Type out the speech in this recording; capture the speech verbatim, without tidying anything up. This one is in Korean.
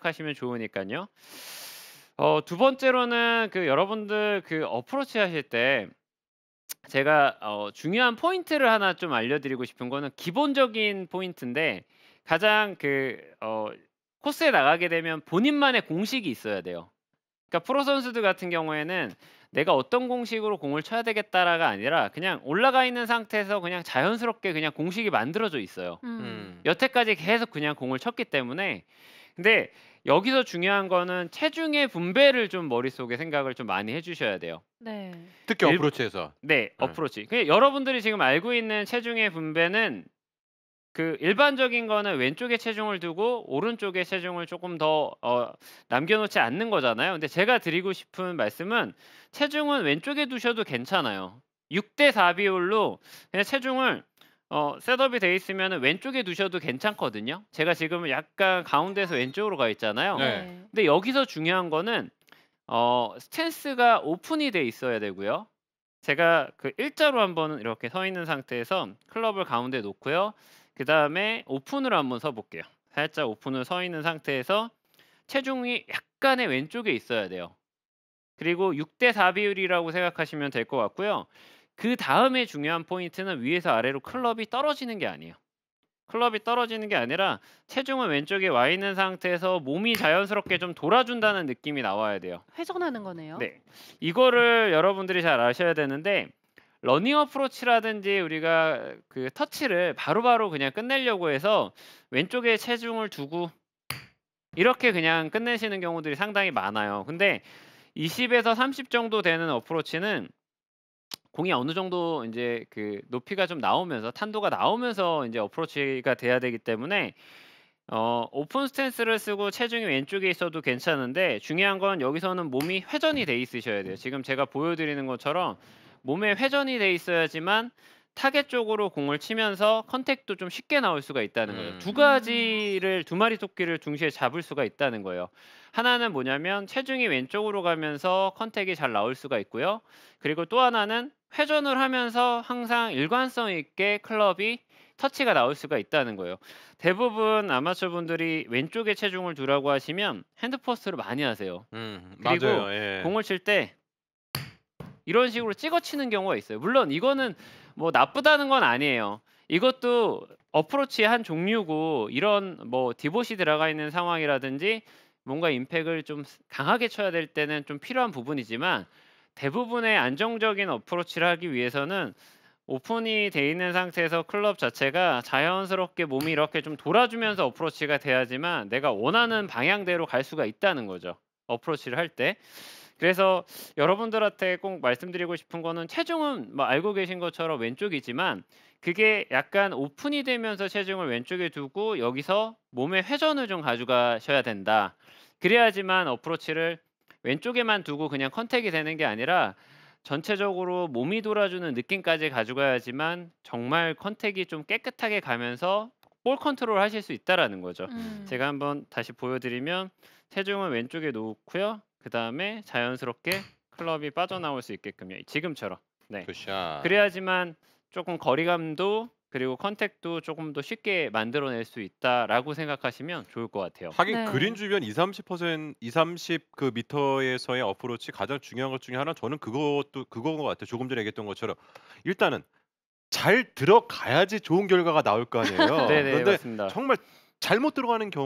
생각하시면 좋으니깐요. 어 두 번째로는 그 여러분들 그 어프로치 하실 때 제가 어 중요한 포인트를 하나 좀 알려드리고 싶은 거는 기본적인 포인트인데 가장 그 어 코스에 나가게 되면 본인만의 공식이 있어야 돼요. 그러니까 프로 선수들 같은 경우에는 '내가 어떤 공식으로 공을 쳐야 되겠다.'가 아니라 그냥 올라가 있는 상태에서 그냥 자연스럽게 그냥 공식이 만들어져 있어요. 음. 음. 여태까지 계속 그냥 공을 쳤기 때문에. 근데 여기서 중요한 거는 체중의 분배를 좀 머릿속에 생각을 좀 많이 해 주셔야 돼요. 네. 특히 일 어프로치에서. 네. 음. 어프로치. 그 여러분들이 지금 알고 있는 체중의 분배는 그 일반적인 거는 왼쪽에 체중을 두고 오른쪽에 체중을 쪼끔 더 어 남겨 놓지 않는 거잖아요. 근데 제가 드리고 싶은 말씀은 체중은 왼쪽에 두셔도 괜찮아요. 육 대 사 비율로 그냥 체중을 어 셋업이 돼 있으면은 왼쪽에 두셔도 괜찮거든요. 제가 지금은 약간 가운데에서 왼쪽으로 가 있잖아요. 네. 네. 근데 여기서 중요한 거는 어 스탠스가 오픈이 돼 있어야 되고요. 제가 그 일자로 한번 이렇게 서 있는 상태에서 클럽을 가운데 놓고요. 그다음에 오픈으로 한번 서 볼게요. 살짝 오픈으로 서 있는 상태에서 체중이 약간의 왼쪽에 있어야 돼요. 그리고 육 대 사 비율이라고 생각하시면 될 것 같고요. 그다음에 중요한 포인트는 위에서 아래로 클럽이 떨어지는 게 아니에요. 클럽이 떨어지는 게 아니라 체중은 왼쪽에 와 있는 상태에서 몸이 자연스럽게 좀 돌아준다는 느낌이 나와야 돼요. 회전하는 거네요. 네. 이거를 여러분들이 잘 아셔야 되는데 러닝 어프로치라든지 우리가 그 터치를 바로바로 그냥 끝내려고 해서 왼쪽에 체중을 두고 이렇게 그냥 끝내시는 경우들이 상당히 많아요. 근데 이십 에서 삼십 정도 되는 어프로치는 공이 어느 정도 인제 그 높이가 좀 나오면서 탄도가 나오면서 인제 어프로치가 돼야 되기 때문에 어 오픈 스탠스를 쓰고 체중이 왼쪽에 있어도 괜찮은데 중요한 건 여기서는 몸이 회전이 돼 있으셔야 돼요. 지금 제가 보여 드리는 것처럼 몸에 회전이 돼 있어야지만 타겟 쪽으로 공을 치면서 컨택도 좀 쉽게 나올 수가 있다는 거예요. 두 음. 음. 가지를 두 마리 토끼를 동시에 잡을 수가 있다는 거예요. 하나는 뭐냐면 체중이 왼쪽으로 가면서 컨택이 잘 나올 수가 있고요. 그리고 또 하나는 회전을 하면서 항상 일관성 있게 클럽이 터치가 나올 수가 있다는 거예요. 대부분 아마추어 분들이 왼쪽에 체중을 두라고 하시면 핸드 포스트를 많이 하세요. 음. 그리고 맞아요. 예. 공을 칠 때 이런 식으로 찍어 치는 경우가 있어요. 물론 이거는 뭐 나쁘다는 건 아니에요. 이것도 어프로치의 한 종류고 이런 뭐 디봇이 들어가 있는 상황이라든지 뭔가 임팩을 좀 스 강하게 쳐야 될 때는 좀 필요한 부분이지만 대부분의 안정적인 어프로치를 하기 위해서는 오픈이 돼 있는 상태에서 클럽 자체가 자연스럽게 몸이 이렇게 좀 돌아주면서 어프로치가 돼야지만 내가 원하는 방향대로 갈 수가 있다는 거죠, 어프로치를 할 때. 그래서 여러분들한테 꼭 말씀드리고 싶은 거는 체중은 뭐 알고 계신 것처럼 왼쪽이지만 그게 약간 오픈이 되면서 체중을 왼쪽에 두고 여기서 몸의 회전을 좀 가져가셔야 된다. 그래야지만 어프로치를 왼쪽에만 두고 그냥 컨택이 되는 게 아니라 전체적으로 몸이 돌아주는 느낌까지 가져가야지만 정말 컨택이 좀 깨끗하게 가면서 볼 컨트롤을 하실 수 있다라는 거죠. 음. 제가 한번 다시 보여 드리면 체중을 왼쪽에 놓고요. 그다음에 자연스럽게 클럽이 빠져나올 수 있게끔요. 지금처럼. 네. 굿샷. 그래야지만 쪼끔 거리감도 그리고 컨택도 쪼금 더 쉽게 만들어낼 수 있다라고 생각하시면 좋을 것 같아요. 하긴 그린 네. 주변 이삼십 퍼센 이삼십 그 미터에서의 어프로치 가장 중요한 것 중에 하나는 저는 그것도 그거인 것 같아요. 조금 전에 얘기했던 것처럼 일단은 잘 들어가야지 좋은 결과가 나올 거 아니에요. 네네. 그런데 맞습니다. 정말 잘못 들어가는 경우